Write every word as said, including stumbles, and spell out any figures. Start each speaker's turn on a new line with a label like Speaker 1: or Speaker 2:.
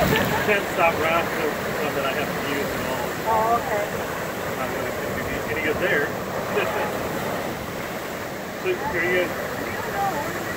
Speaker 1: ten stop route, so some that I have to use and all.
Speaker 2: Oh, okay.
Speaker 1: I'm not going to continue. And he goes there. So, here you go.